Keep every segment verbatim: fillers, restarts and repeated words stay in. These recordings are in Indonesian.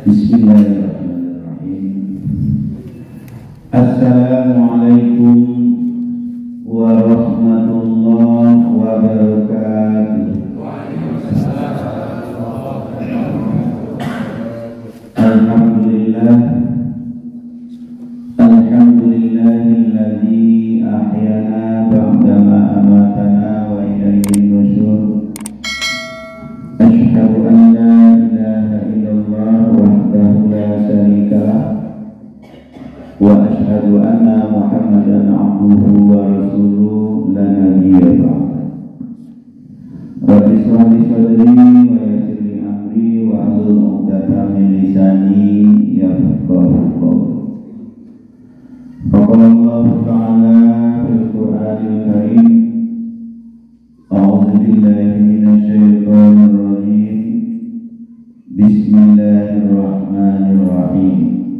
Bismillahirrahmanirrahim. Assalamualaikum warahmatullahi wabarakatuh. Alhamdulillah, alhamdulillahilladzi ahyana ba'dama amatana wa ilaihin nusyur. Asyhadu an la ilaha illallah wahdahu la syarika lah wa asyhadu anna Muhammadan abduhu wa rasuluhu la nabiyya ba'da. Rabbi shrah li sadri wa yassir li amri wa hlul 'uqdatam min lisani yafqahu qawli. Qala Allah Ta'ala fil Qur'anil Karim, a'udzu billahi minasy syaithanir rajim. Bismillahirrahmanirrahim.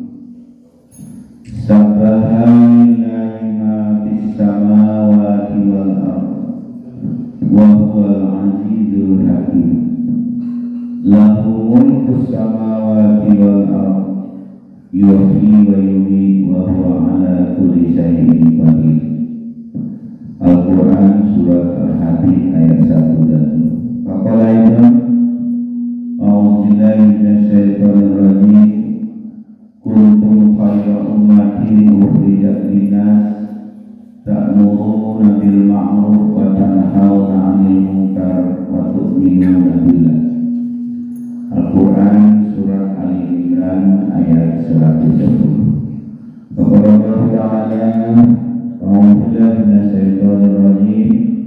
Sabbaha lillahi ma fis samawati wal ardh wa huwal azizul hakim. Lahu mulkus samawati wal ardh yuhyi wa yumiit wa huwa ala kulli syai'in qadir. Al-Quran Surat Al-Hadid ayat satu dan dua. Faqala Ibn a'udzubillahi minasyaitonir rajim. Kuntum khayra ummatin ukhrijat linnas ta'muruna bil ma'ruf wa tanhauna 'anil munkar wa tu'minuna billah. Al-Quran Surat Ali Imran ayat seratus sepuluh. Faqala Allah Ta'ala a'udzubillahi minasyaitonir rajim.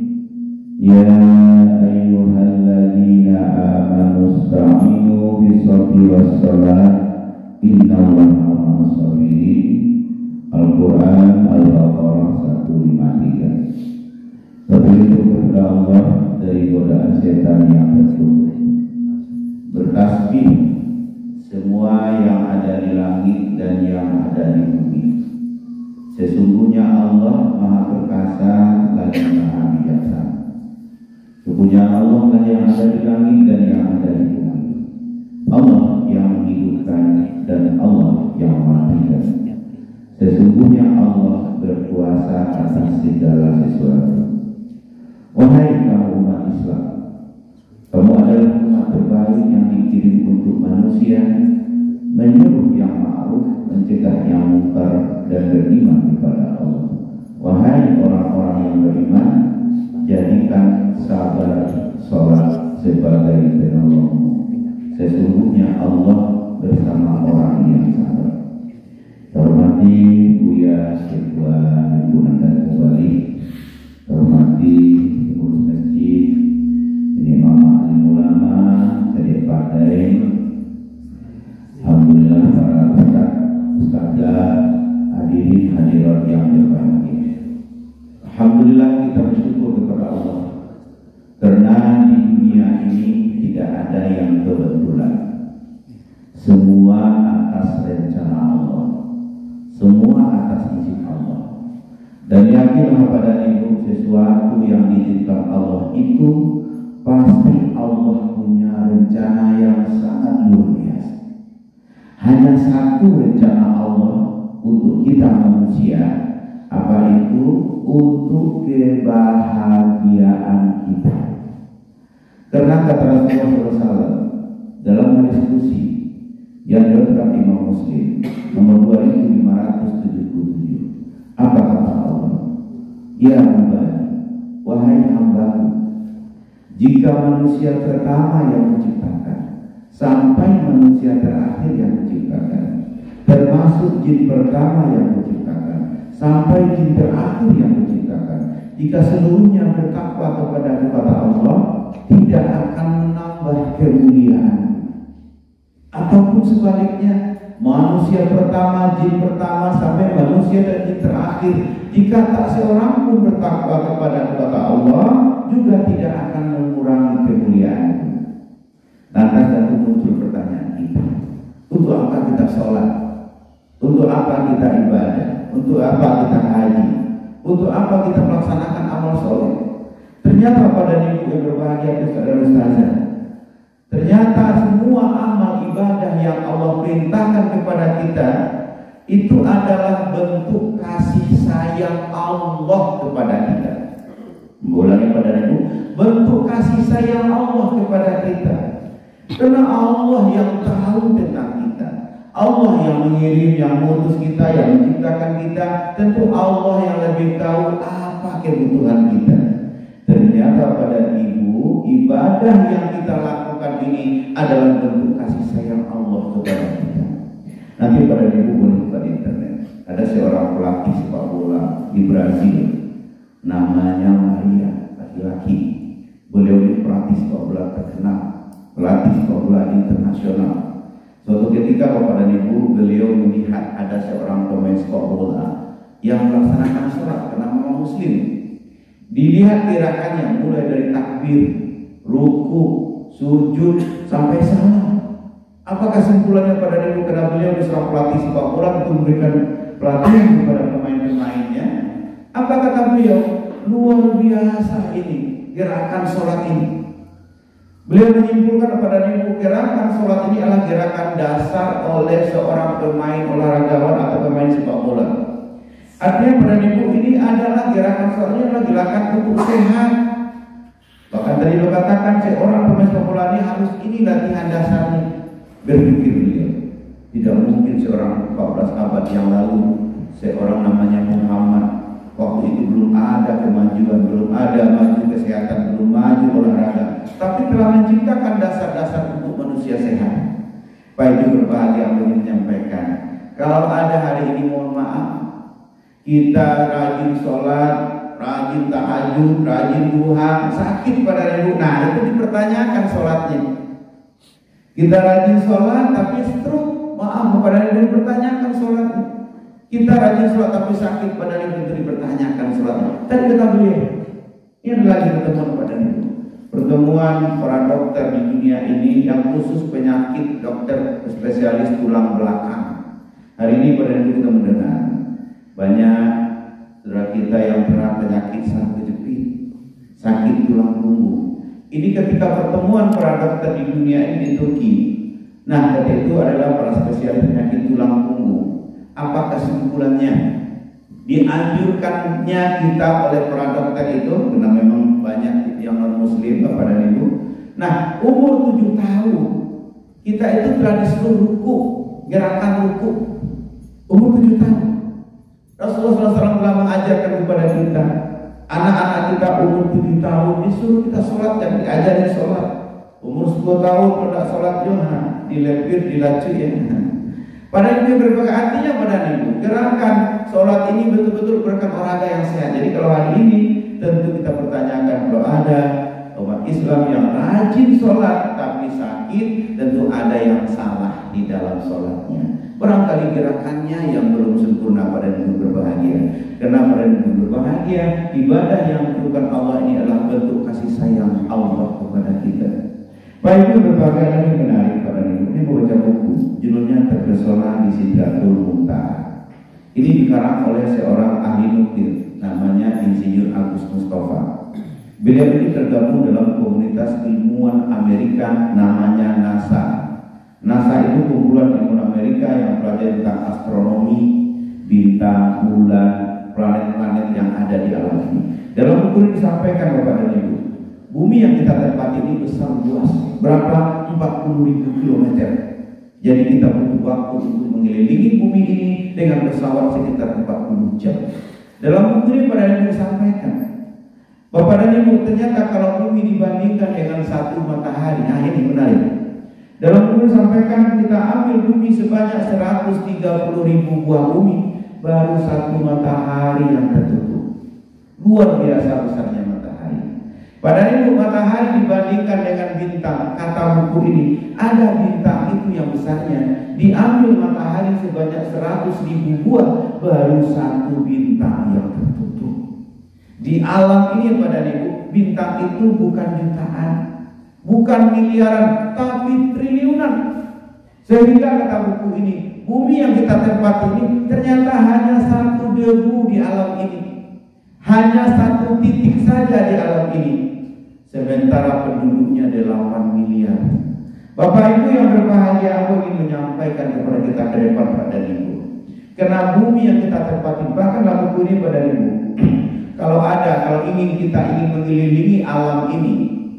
Ya ayyuhalladzina amanu ista'inu bis-sabri was-salat innallaha ma'as sabirin. Al-Quran Al-Baqarah seratus lima puluh tiga. Berlindung kepada Allah dari godaan setan yang terkutuk. Bertasbih semua yang ada di langit dan yang ada di bumi. Sesungguhnya Allah Maha Perkasa lagi Maha Bijaksana. Kepunyaan Allah lah yang ada di langit dan yang ada di bumi. Allah yang menghidupkan dan Allah yang mematikan. Sesungguhnya Allah berkuasa atas segala sesuatu. Wahai kaum umat Islam, kamu adalah umat terbaik yang dikirim untuk manusia, menyuruh yang ma'ruf, mencegah yang munkar, dan beriman kepada Allah. Wahai orang-orang yang beriman, jadikan sabar sholat sebagai penolongmu. Sesungguhnya Allah bersama orang yang sabar. Hormati Buya Ketua Himpunan dan Kembali, hormati pengurus masjid, ini Mama Alim Ulama, Syariah Partai, alhamdulillah para ustaz, ustazah, hadirin hadirat yang berbahagia. Alhamdulillah kita bersyukur kepada Allah karena di dunia ini tidak ada yang kebetulan. Semua atas rencana Allah, semua atas izin Allah. Dan yakinlah pada itu sesuatu yang diizinkan Allah itu pasti Allah punya rencana yang sangat luar biasa. Hanya satu rencana Allah untuk kita manusia, apa itu? Untuk kebahagiaan kita. Karena kata Rasulullah shallallahu alaihi wasallam dalam hadis qudsi yang diriwayatkan Imam Muslim nomor dua ribu lima ratus tujuh puluh tujuh, apa kata Allah? Ya hamba, wahai hambaku, jika manusia pertama yang menciptakan sampai manusia terakhir yang menciptakan, termasuk jin pertama yang menciptakan sampai jin terakhir yang menciptakan, jika seluruhnya bertakwa kepada kepada Allah, tidak akan menambah kemuliaan. Ataupun sebaliknya, manusia pertama, jin pertama sampai manusia dan jin terakhir, jika tak seorang pun bertakwa kepada kepada Allah, juga tidak akan mengurangi kemuliaan. Lantas tentu muncul pertanyaan kita, untuk apa kita sholat? Untuk apa kita ibadah? Untuk apa kita haji? Untuk apa kita melaksanakan amal soleh? Ternyata pada ibu yang berbahagia saudara ustazah, ternyata semua amal ibadah yang Allah perintahkan kepada kita itu adalah bentuk kasih sayang Allah kepada kita. Mengulangi pada Ibu, bentuk kasih sayang Allah kepada kita. Karena Allah yang tahu tentang kita, Allah yang mengirim, yang mengutus kita, yang menciptakan kita. Tentu Allah yang lebih tahu apa kebutuhan kita. Ternyata pada Ibu, ibadah yang kita lakukan ini adalah bentuk kasih sayang Allah kepada kita. Nanti pada Ibu boleh buka di internet. Ada seorang pelatih sepak bola di Brazil, namanya Maria, laki-laki. Beliau ini pelatih sepak bola terkenal, pelatih sepak bola internasional. Suatu ketika Bapak dan Ibu, beliau melihat ada seorang pemain sepak bola yang melaksanakan sholat karena memang Muslim. Dilihat gerakannya mulai dari takbir, ruku, sujud sampai salam. Apa kesimpulannya pada Ibu? Karena beliau seorang pelatih sepak bola untuk memberikan pelatihan kepada pemain-pemainnya. Apa kata beliau? Luar biasa ini gerakan sholat ini. Beliau menyimpulkan kepada Ibu, gerakan sholat ini adalah gerakan dasar oleh seorang pemain olahragawan atau pemain sepak bola. Artinya pada Ibu, ini adalah gerakan sholat ini adalah gerakan untuk sehat. Bahkan tadi lo katakan seorang pemain sepak bola ini harus ini latihan dasarnya. Berpikir beliau, tidak mungkin seorang empat belas abad yang lalu seorang namanya Muhammad, waktu itu belum ada kemajuan, belum ada maju kesehatan, belum maju olahraga, tapi telah menciptakan dasar-dasar untuk manusia sehat. Pak Ibu berbahagia ingin menyampaikan, kalau ada hari ini, mohon maaf, kita rajin sholat, rajin tahajud, rajin duha, sakit pada Ibu, nah itu dipertanyakan sholatnya. Kita rajin sholat tapi stroke, maaf kepada Ibu dipertanyakan sholatnya. Kita rajin sholat tapi sakit, pada Ibu dipertanyakan sholatnya. Tadi kata beliau, ini adalah pertemuan pada Ibu, pertemuan para dokter di dunia ini yang khusus penyakit, dokter spesialis tulang belakang. Hari ini pada Ibu kita mendengar banyak saudara kita yang pernah penyakit saraf kejepit, sakit tulang punggung. Ini ketika pertemuan para dokter di dunia ini di Turki. Nah, dari itu adalah para spesialis penyakit tulang punggung. Apa kesimpulannya? Dianjurkannya kita oleh para dokter itu, karena memang banyak yang non muslim Bapak dan Ibu. Nah, umur tujuh tahun kita itu telah disuruh ruku, gerakan ruku. Umur tujuh tahun Rasulullah shallallahu alaihi wasallam telah mengajarkan kepada kita. Anak-anak kita umur tujuh tahun disuruh kita sholat dan diajari sholat. Umur sepuluh tahun kalau tidak sholat juga dilepir, dilacu ya. Pada itu berbagai artinya pada Ibu, gerakan sholat ini betul-betul merupakan olahraga yang sehat. Jadi kalau hari ini tentu kita pertanyakan, kalau ada umat Islam yang rajin sholat tapi sakit, tentu ada yang salah di dalam sholatnya. Barangkali gerakannya yang belum sempurna. Pada Ibu berbahagia, karena pada Ibu berbahagia, ibadah yang dilakukan Allah ini adalah bentuk kasih sayang Allah kepada kita. Baik, Ibu berbahagia, ini menarik pada Ibu. Ini membaca buku, judulnya Terpesona di Sidratul Muntaha. Ini dikarang oleh seorang ahli nuklir, namanya Insinyur Agus Mustafa. Beliau ini tergabung dalam komunitas ilmuwan Amerika namanya NASA. NASA itu kumpulan ilmuwan Amerika yang belajar tentang astronomi, bintang, bulan, planet-planet yang ada di alam ini. Dalam buku ini disampaikan Bapak dan Ibu, bumi yang kita tempati ini besar luas, berapa? empat puluh ribu kilometer. Jadi kita butuh waktu untuk mengelilingi bumi ini dengan pesawat sekitar empat puluh jam. Dalam buku ini pada Ibu disampaikan, Bapak dan Ibu, ternyata kalau bumi dibandingkan dengan satu matahari, nah ini menarik. Dalam buku disampaikan, kita ambil bumi sebanyak seratus tiga puluh ribu buah bumi, baru satu matahari yang tertutup. Luar biasa besarnya matahari. Padahal Ibu, matahari dibandingkan dengan bintang, kata buku ini, ada bintang itu yang besarnya, diambil matahari sebanyak seratus ribu buah, baru satu bintang yang tertutup. Di alam ini pada Ibu, bintang itu bukan jutaan, bukan miliaran, tapi triliunan. Sehingga kata buku ini, bumi yang kita tempati ini ternyata hanya satu debu di alam ini, hanya satu titik saja di alam ini, sementara penduduknya delapan miliar. Bapak Ibu yang berbahagia, aku ingin menyampaikan kepada kita Karena bumi yang kita tempati, bahkan dalam buku ini pada ibu, kalau ada, kalau ingin kita ingin mengelilingi alam ini,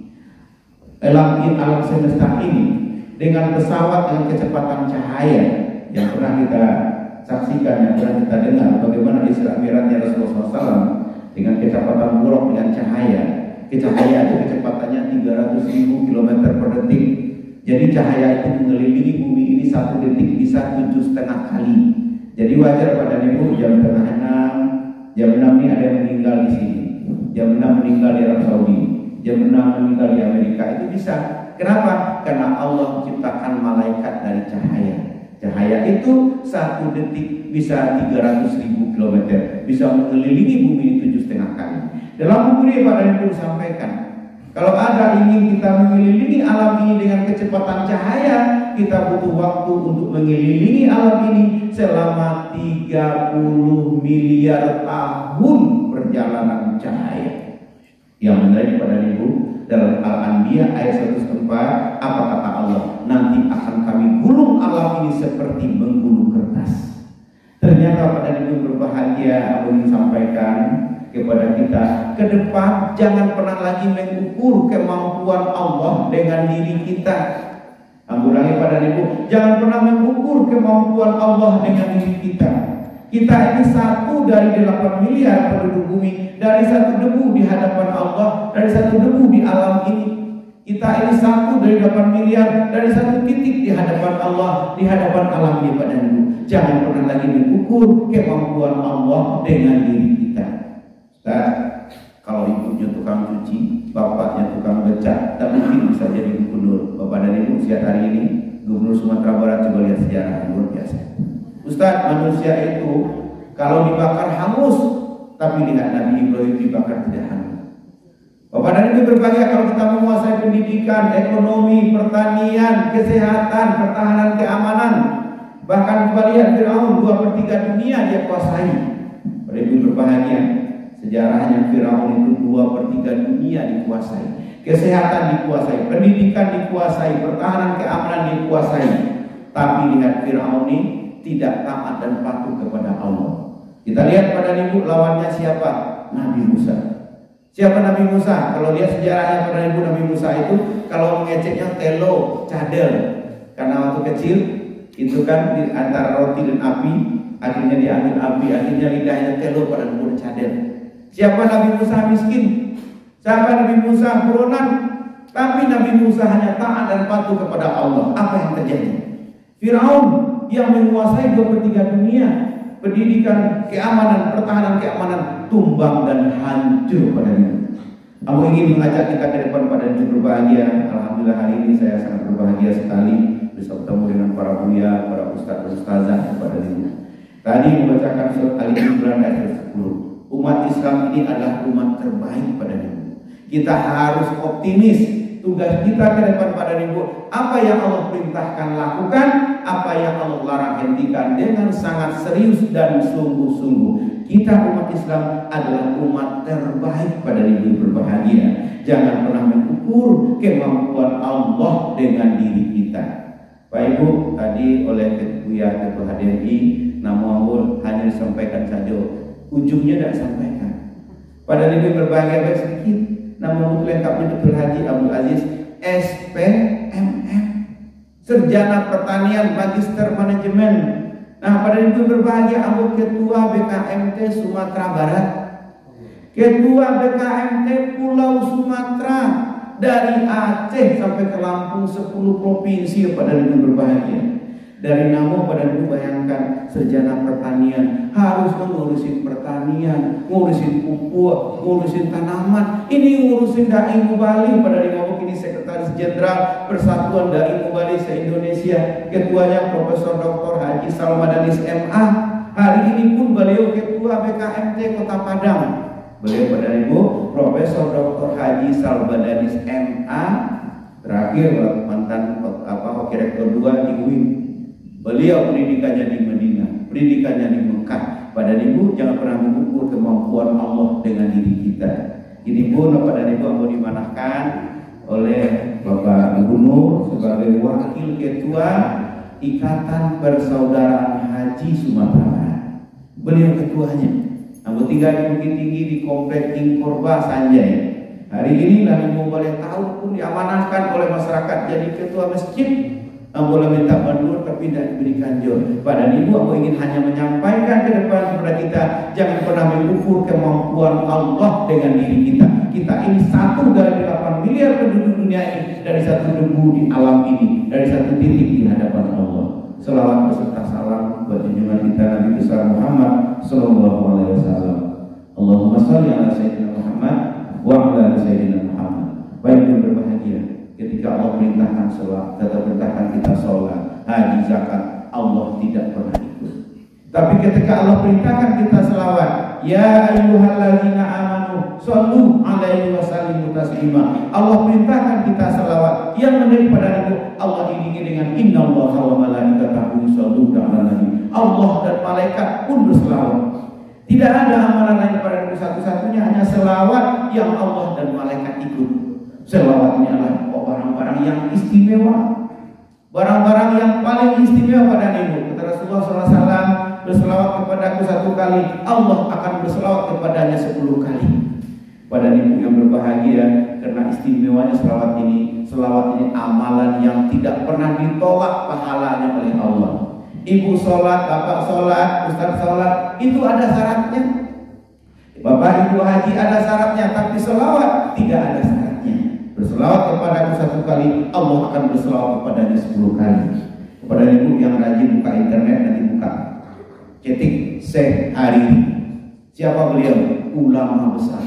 alam ini, alam semesta ini dengan pesawat dengan kecepatan cahaya yang pernah kita saksikan, yang pernah kita dengar, bagaimana Isra Mi'rajnya Rasulullah shallallahu alaihi wasallam dengan kecepatan buruk dengan cahaya. Cahaya itu kecepatannya tiga ratus ribu kilometer per detik. Jadi cahaya itu mengelilingi bumi ini satu detik bisa tujuh setengah kali. Jadi wajar pada ibu jam setengah enam, jam enam ini ada yang meninggal di sini, jam enam meninggal di Arab Saudi, jam enam meninggal di Amerika, itu bisa. Kenapa? Karena Allah ciptakan malaikat dari cahaya. Cahaya itu satu detik bisa tiga ratus ribu kilometer, bisa mengelilingi bumi ini tujuh setengah kali. Dalam buku ini Pak Daniel sampaikan, kalau ada ingin kita mengelilingi alam ini dengan kecepatan cahaya, kita butuh waktu untuk mengelilingi alam ini selama tiga puluh miliar tahun perjalanan cahaya. Yang menarik pada ibu, dalam Al-Anbiya ayat seratus empat, apa kata Allah? Nanti akan kami gulung alam ini seperti menggulung kertas. Ternyata pada ibu berbahagia, aku ingin sampaikan kepada kita, ke depan jangan pernah lagi mengukur kemampuan Allah dengan diri kita. Ambulangi pada ibu, jangan pernah mengukur kemampuan Allah dengan diri kita. Kita ini satu dari delapan miliar penduduk bumi, dari satu debu di hadapan Allah, dari satu debu di alam ini. Kita ini satu dari delapan miliar, dari satu titik di hadapan Allah, di hadapan alam ini pada ibu. Jangan pernah lagi mengukur kemampuan Allah dengan diri kita. Ustaz, kalau ibunya tukang cuci, bapaknya tukang beca, tak mungkin bisa jadi gubernur. Bapak dan ibu siap hari ini Gubernur Sumatera Barat, coba lihat sejarah luar biasa. Ustaz, manusia itu kalau dibakar hangus, tapi lihat Nabi Ibrahim dibakar tidak hangus. Bapak dan ibu berbahagia kalau kita menguasai pendidikan, ekonomi, pertanian, kesehatan, pertahanan, keamanan. Bahkan kita lihat Firaun dua per tiga dunia dia kuasai. Bapak ibu berbahagia. Sejarahnya Firaun itu dua per tiga dunia dikuasai. Kesehatan dikuasai, pendidikan dikuasai, pertahanan keamanan dikuasai. Tapi lihat Firaun ini tidak taat dan patuh kepada Allah. Kita lihat pada ibu lawannya siapa? Nabi Musa. Siapa Nabi Musa? Kalau lihat sejarahnya pada ibu, Nabi Musa itu kalau mengeceknya telo, cadel. Karena waktu kecil itu kan di antara roti dan api, akhirnya diambil api, akhirnya lidahnya telo pada ibu cadel. Siapa Nabi Musa miskin? Siapa Nabi Musa buronan? Tapi Nabi Musa hanya taat dan patuh kepada Allah. Apa yang terjadi? Firaun yang menguasai dua per tiga dunia, pendidikan, keamanan, pertahanan keamanan tumbang dan hancur pada ini. Aku ingin mengajak kita ke depan pada hidup berbahagia. Alhamdulillah hari ini saya sangat berbahagia sekali bisa bertemu dengan para buya, para ustaz dan ustazah pada ini. Tadi membacakan surat Ali Imran ayat sepuluh. Umat Islam ini adalah umat terbaik pada ibu. Kita harus optimis. Tugas kita ke depan pada ibu, apa yang Allah perintahkan lakukan, apa yang Allah larang hentikan dengan sangat serius dan sungguh-sungguh. Kita umat Islam adalah umat terbaik pada ibu berbahagia. Jangan pernah mengukur kemampuan Allah dengan diri kita. Pak Ibu, tadi oleh Ketua Ketua H D R I, namun hanya disampaikan saja. Ujungnya tidak sampaikan. Pada ibu berbahagia baik sedikit. Namun untuk lengkapnya Doktor Haji Abdul Aziz S P M M, Sarjana Pertanian, Magister Manajemen. Nah pada ibu berbahagia aku Ketua B K M T Sumatera Barat, Ketua B K M T Pulau Sumatera, dari Aceh sampai ke Lampung sepuluh provinsi. Pada ibu berbahagia. Dari nama pada ibu bayangkan sarjana pertanian harus ngurusin pertanian, ngurusin pupuk, ngurusin tanaman. Ini ngurusin Dai Mubalik. Pada ibu ini Sekretaris Jenderal Persatuan Dai Mubalik se-Indonesia. Ketuanya Profesor Doktor Haji Salbadanis M A. Hari ini pun beliau Ketua B K M T Kota Padang. Beliau pada ibu Profesor Doktor Haji Salbadanis M A. Terakhir mantan apa Wakil Rektor dua di U I N. Beliau pendidikannya di Madinah, pendidikannya di Mekah. Pada ibu jangan pernah mengukur kemampuan Allah dengan diri kita. Ini pun pada ibu mau dimanahkan oleh Bapak Gubernur sebagai Wakil Ketua Ikatan Persaudaraan Haji Haji Sumatera Barat. Beliau ketuanya. Ambo tinggal di Bukit Tinggi di Komplek King Korba Sanjay. Hari ini lagi mau boleh tahu pun diamanahkan oleh masyarakat jadi ketua masjid. Ambo minta bantuan tapi tidak diberikan jor. Pada ibu aku ingin hanya menyampaikan ke depan kepada kita, jangan pernah mengukur kemampuan Allah dengan diri kita. Kita ini satu dari delapan miliar penduduk dunia ini, dari satu debu di alam ini, dari satu titik di hadapan Allah. Selawat beserta salam buat junjungan kita Nabi besar Muhammad Sallallahu Alaihi Wasallam. Allahumma shalli ala Sayyidina Muhammad wa ala Sayyidina Muhammad. Baik yang berbahagia ketika Allah perintahkan sholat, kata perintahkan kita sholat, haji, zakat, Allah tidak pernah ikut. Tapi ketika Allah perintahkan kita selawat, ya ayyuhalladzina amanu shollu alaihi wa sallimu taslima. Allah perintahkan kita selawat, yang daripada itu Allah iringi dengan innallaha wa malaikatahu yusholluna 'alan nabi. Allah dan malaikat pun berselawat. Tidak ada amalan lain pada itu, satu-satunya hanya selawat yang Allah dan malaikat ikut. Selawat ini adalah barang-barang yang istimewa, barang-barang yang paling istimewa pada ibu. Kata Rasulullah shallallahu alaihi wasallam, berselawat kepadaku satu kali, Allah akan berselawat kepadanya sepuluh kali. Pada ibu yang berbahagia, karena istimewanya selawat ini, selawat ini amalan yang tidak pernah ditolak pahalanya oleh Allah. Ibu sholat, bapak sholat, ustaz sholat, itu ada syaratnya. Bapak ibu haji ada syaratnya, tapi selawat tidak ada syaratnya. Berselawat kepadaku satu kali, Allah akan berselawat kepadanya sepuluh kali. Kepada ibu yang rajin buka internet, nanti buka ketik Syekh Hariri. Siapa beliau? Ulama besar.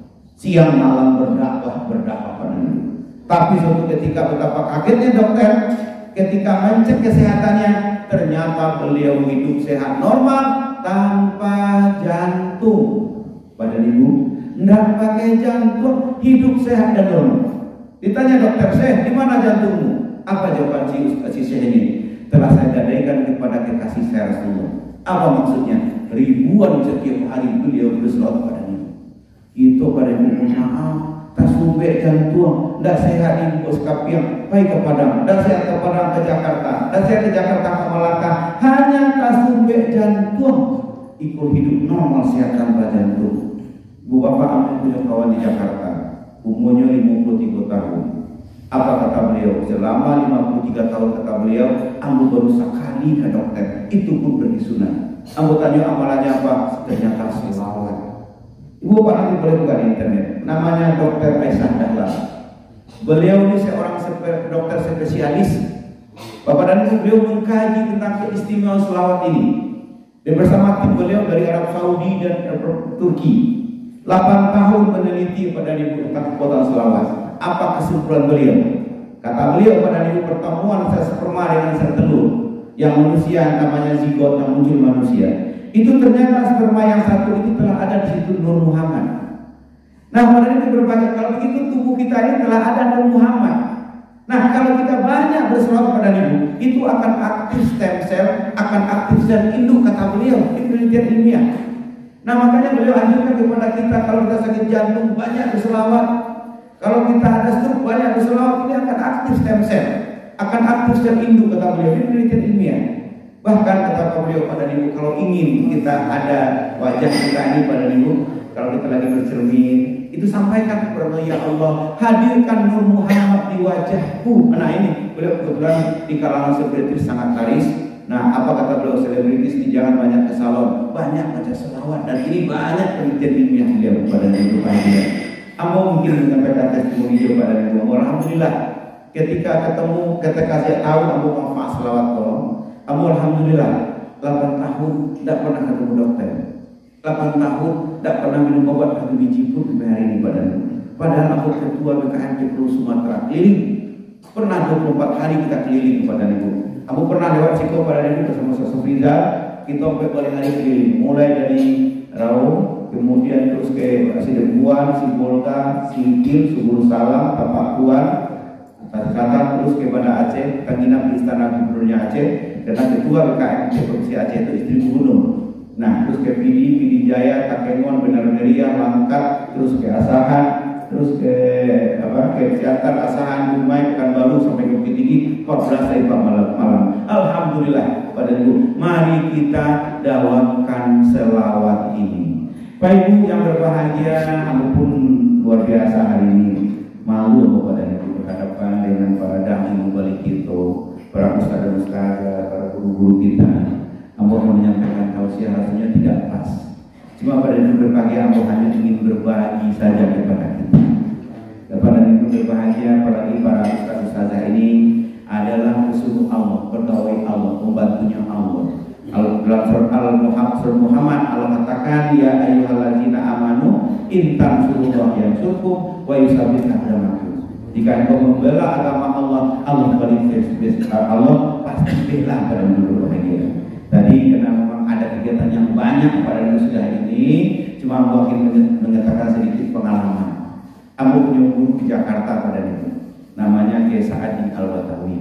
Siang malam berdakwah berdakwah pada ibu. Tapi suatu ketika betapa kagetnya dokter ketika mencek kesehatannya, ternyata beliau hidup sehat normal tanpa jantung. Pada ibu, tidak pakai jantung, hidup sehat dan normal. Ditanya dokter, Syekh, di mana jantungmu? Apa jawaban si si Syekh ini? Telah saya gadaikan kepada kekasih saya Rasulullah. Apa maksudnya? Ribuan setiap hari beliau berselawat pada ibu. Itu pada ibu, maaf, tak sumber jantung, tidak sehat ibu sekapiang, baik ke Padang, tidak sehat ke Padang ke Jakarta, tidak sehat ke Jakarta ke Malaka, hanya tak sumber jantung, ikut hidup normal sehat tanpa jantung. Bu bapak ambil punya kawan di Jakarta, umurnya lima puluh tiga tahun. Apa kata beliau? Selama lima puluh tiga tahun kata beliau, ambu baru sekali ke dokter, itu pun pergi sunat. Ambu tanya amalannya apa? Ternyata selawat. Ibu bapak nanti boleh buka di internet. Namanya dokter Aisyah Dahlan. Beliau ini seorang sepe, dokter spesialis. Bapak dan ibu, beliau mengkaji tentang keistimewaan selawat ini. Dan bersama tim beliau dari Arab Saudi dan Turki. delapan tahun meneliti pada ibu tentang kekuatan selawat. Apa kesimpulan beliau? Kata beliau pada ibu, pertemuan sel sperma dengan sel telur yang manusia namanya zigot yang muncul manusia, itu ternyata sperma yang satu itu telah ada di situ Nur Muhammad. Nah pada ibu berbagai, kalau begitu tubuh kita ini telah ada Nur Muhammad. Nah kalau kita banyak berselawat pada ibu, itu akan aktif stem cell, akan aktif sel induk, kata beliau. Ini penelitian ilmiah. Nah makanya beliau anjurkan kepada kita, kalau kita sakit jantung banyak berselawat, kalau kita ada stroke banyak berselawat, ini akan aktif stem cell, akan aktif sel induk, kata beliau. Ini penelitian ilmiah. Bahkan kata beliau pada ibu, kalau ingin kita ada wajah kita ini pada ibu, kalau kita lagi bercermin, itu sampaikan kepada Allah, ya Allah, hadirkan Nur Muhammad di wajahku. Nah ini beliau kebetulan di kalangan selebritis sangat laris. Nah, apa kata beliau, selebritis ini jangan banyak ke salon, banyak baca selawat, dan ini banyak penelitian ilmiah beliau kepada ibu bahagia. Ambo mungkin menyampaikan testimoni dia pada ibu. Alhamdulillah, ketika ketemu, ketika saya tahu ambo manfaat selawat tolong, ambo alhamdulillah delapan tahun tidak pernah ketemu dokter, delapan tahun tidak pernah minum obat satu biji pun sampai hari ini pada ibu. Padahal ambo ketua B K M Cepulu Sumatera keliling, pernah dua puluh empat hari kita keliling kepada ibu. Aku pernah lewat Ciko pada ini bersama Sosok Rizal, kita sampai paling hari keliling, mulai dari Raung, kemudian terus ke Sidebuan, Simbolga, Singkil, Subur Salam, Tapakuan, kata terus ke Banda Aceh, kita nginap di Istana Gubernurnya Aceh, karena ketua B K M Provinsi Aceh itu istri gubernur. Nah, terus ke Pidi, Pidi Jaya, Takengon, Benar-Benaria, Langkat, terus ke Asahan, terus ke apa ke Siantar, Asahan, Dumai, Pekanbaru sampai ke Bukit Tinggi, empat belas hari malam malam. Alhamdulillah. alhamdulillah pada Ibu, mari kita dakwahkan selawat ini. Pak Ibu yang berbahagia, ampun luar biasa hari ini. Malu kepada Ibu berhadapan dengan para dai mubalik kita, para ustaz dan ustazah, para guru-guru kita. Ambo menyampaikan tausiah rasanya tidak pas. Cuma pada Ibu berbahagia, ambo hanya ingin berbagi saja kepada kita. Kepada Ibu berbahagia, apalagi para ustaz ustazah ini adalah musuh Allah, pegawai Allah, pembantunya Allah. Dalam surat Al-Muhammad Allah katakan, ya ayyuhallazina amanu in tansurullaha yansurkum wa yusabbit aqdamakum. Jika engkau membela agama Allah, Allah balik Allah pasti bela pada menurut bahagia. Tadi karena memang ada kegiatan yang banyak pada manusia ini, cuma aku ingin mengatakan sedikit pengalaman. Aku punya guru di Jakarta pada itu, namanya Kiai Sa'adi Al-Batawi.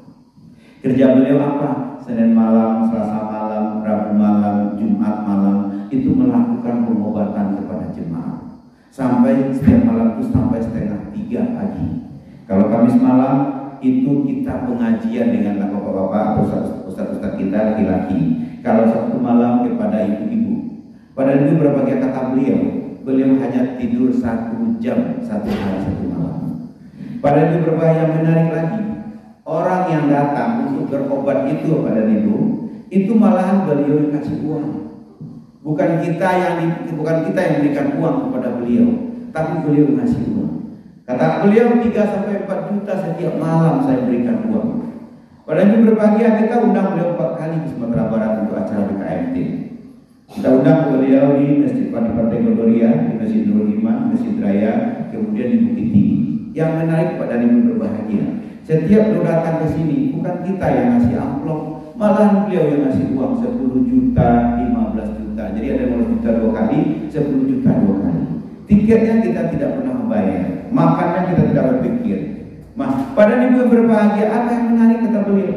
Kerja beliau apa? Senin malam, Selasa malam, Rabu malam, Jumat malam itu melakukan pengobatan kepada jemaah. Sampai setiap malam itu sampai setengah tiga pagi. Kalau Kamis malam itu kita pengajian dengan bapak-bapak, ustaz-ustaz kita laki-laki. Kalau Sabtu malam kepada ibu-ibu. Pada itu berbagai kata beliau, beliau hanya tidur satu jam satu hari satu malam. Pada itu berbahaya menarik lagi. Orang yang datang untuk berobat itu pada ibu, itu malahan beliau yang kasih uang. Bukan kita yang bukan kita yang berikan uang kepada beliau, tapi beliau yang kasih uang. Kata beliau tiga sampai empat juta setiap malam saya berikan uang. Pada itu berbahagia kita undang beliau empat kali ke Sumatera Barat untuk acara B K M T. Kita undang beliau di Masjid Partai Gloria, di Masjid Nurul Iman, Masjid Raya, kemudian di Bukit Tinggi. Yang menarik pada ibu berbahagia. Setiap beliau datang ke sini, bukan kita yang ngasih amplop, malahan beliau yang ngasih uang sepuluh juta, lima belas juta. Jadi ada lima belas juta dua kali, sepuluh juta dua kali. Tiketnya kita tidak pernah membayar, makannya kita tidak berpikir. Mas, pada ibu berbahagia, apa yang menarik kata beliau?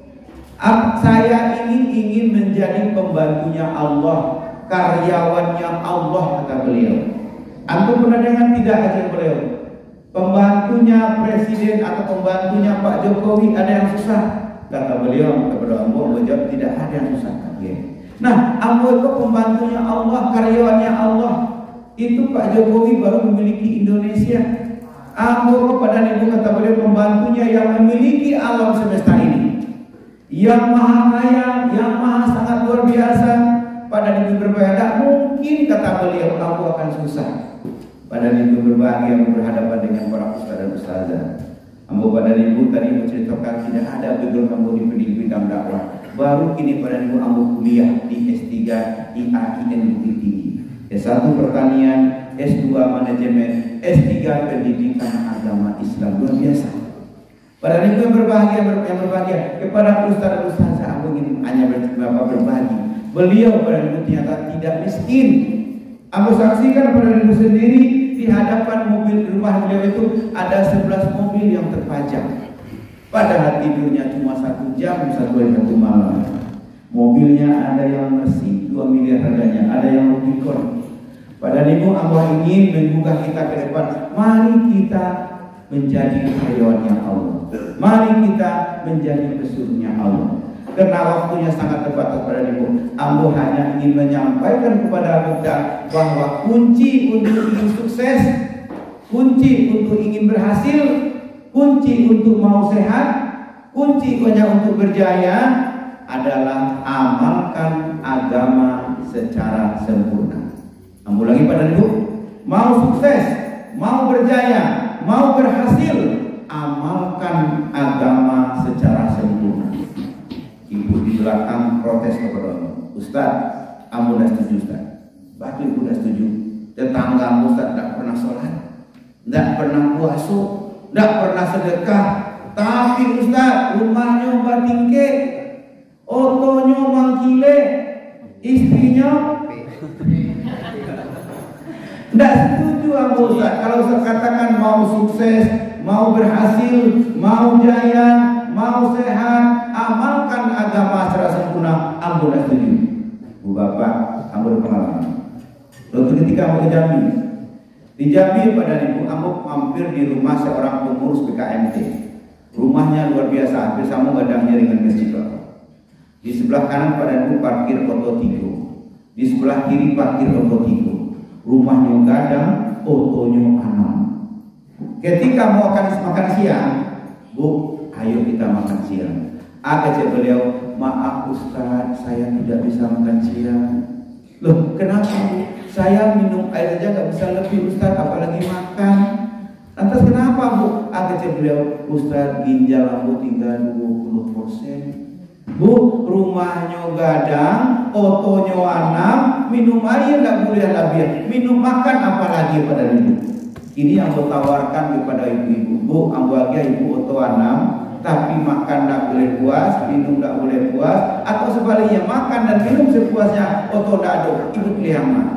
Saya ini ingin menjadi pembantunya Allah, karyawannya Allah kata beliau. Antum pernah dengar tidak kata beliau? Pembantunya presiden atau pembantunya Pak Jokowi ada yang susah? Kata beliau kepada Ambo, menjawab tidak ada yang susah. Nah, Ambo itu pembantunya Allah, karyawannya Allah. Itu Pak Jokowi baru memiliki Indonesia. Ambo kepada ibu kata beliau pembantunya yang memiliki alam semesta ini, yang maha kaya, yang maha sangat luar biasa. Pada ibu berbeda mungkin kata beliau Ambo akan susah. Pada ibu berbahagia berhadapan dengan para ustaz dan ustazah. Ambo pada ibu tadi menceritakan tidak ada background Ambo di bidang dakwah. Baru kini pada ibu Ambo kuliah di S tiga I A I N Bukit Tinggi, S satu pertanian, S dua manajemen, S tiga pendidikan agama Islam. Luar biasa. Pada ibu yang berbahagia yang berbahagia kepada ustaz dan ustazah, Ambo ingin hanya berbagi. Beliau pada ibu ternyata tidak miskin. Ambo saksikan pada diriku sendiri di hadapan mobil rumah beliau itu ada sebelas mobil yang terpajang. Padahal tidurnya cuma satu jam satu hari satu malam. Mobilnya ada yang Mercy dua miliar harganya, ada yang Rubicon. Padahal ibu Ambo ingin menggugah kita ke depan. Mari kita menjadi karyawannya Allah. Mari kita menjadi pesuruhnya Allah. Karena waktunya sangat terbatas pada ibu, Ambo hanya ingin menyampaikan kepada kita bahwa kunci untuk ingin sukses, kunci untuk ingin berhasil, kunci untuk mau sehat, kunci banyak untuk berjaya adalah amalkan agama secara sempurna. Ambo lagi pada ibu, mau sukses, mau berjaya, mau berhasil, amalkan agama secara sempurna. Ibu di belakang protes kepada Ambo, Ustaz, Ambo tidak setuju Ustaz. Batu ibu tidak setuju. Tetangga Ambo Ustaz tidak pernah sholat, tidak pernah puasa, tidak pernah sedekah. Tapi Ustaz, rumahnya batingke, otonya mangkile, istrinya tidak setuju Ambo Ustaz. Kalau Ustaz katakan mau sukses, mau berhasil, mau jaya, mau sehat, amalkan agama secara sempurna, Ambo tidak setuju. Bu Bapak, Ambo berpengalaman. Lalu ketika Ambo ke Jambi, di Jambi pada ibu Ambo mampir di rumah seorang pengurus B K M T. Rumahnya luar biasa, hampir sama badannya dengan masjid Bapak. Di sebelah kanan pada Ibu parkir Oto Tigo. Di sebelah kiri parkir Oto Tigo. Rumahnya gadang, otonya anam. Ketika mau akan makan siang, Bu, ayo kita makan siang. Ah, kata beliau, maaf Ustaz, saya tidak bisa makan siang. Loh, kenapa? Saya minum air aja gak bisa lebih Ustaz, apalagi makan. Lantas kenapa Bu? Ah, kata beliau, Ustaz, ginjal ambu tinggal dua puluh persen. Bu, rumahnya gadang, otonya anam, minum air gak boleh lebih. Minum makan apalagi pada ibu. Ini yang aku tawarkan kepada ibu-ibu. Bu, ambu aja ibu oto anam, tapi makan tak boleh puas, minum tak boleh puas, atau sebaliknya makan dan minum sepuasnya, oto dado, ibu pilih yang mana?